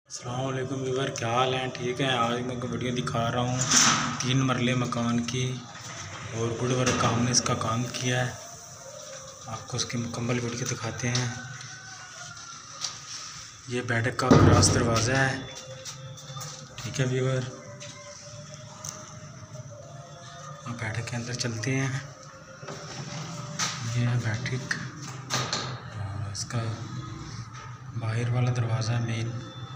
अस्सलाम वालेकुम व्यूअर, क्या हाल है? ठीक है। आज मैं वीडियो दिखा रहा हूँ 3 मरले मकान की और गुड वर्क का हमने इसका काम किया है। आपको उसकी मुकम्मल वीडियो दिखाते हैं। ये बैठक का क्रॉस दरवाज़ा है। ठीक है व्यूअर, आप बैठक के अंदर चलते हैं। ये है बैठक और इसका बाहर वाला दरवाज़ा मेन।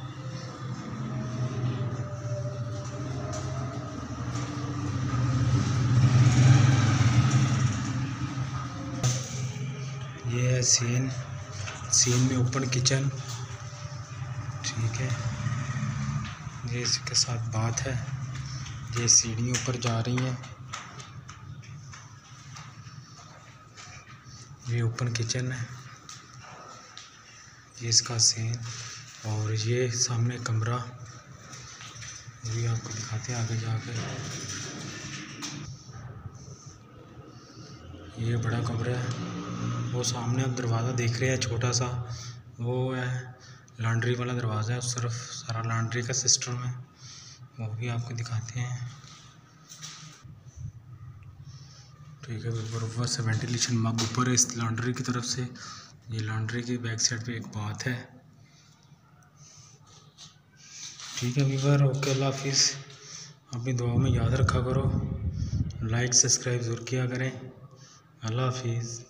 ये है सीन में ओपन किचन। ठीक है, ये इसके साथ बात है। ये सीढ़ी ऊपर जा रही है। ये ओपन किचन है, ये इसका सीन और ये सामने कमरा, ये भी आपको दिखाते हैं आगे जाकर। ये बड़ा कमरा है। वो सामने आप दरवाज़ा देख रहे हैं छोटा सा, वो है लॉन्ड्री वाला दरवाज़ा है। उस तरफ सारा लॉन्ड्री का सिस्टम है, वो भी आपको दिखाते हैं। ठीक है, ऊपर से वेंटिलेशन मग ऊपर है इस लॉन्ड्री की तरफ से। ये लॉन्ड्री की बैक साइड पे एक बात है। ठीक है व्यूअर, ओके, अल्लाह हाफिज़। अपनी दुआ में याद रखा करो, लाइक सब्सक्राइब ज़रूर किया करें। अल्लाह हाफिज़।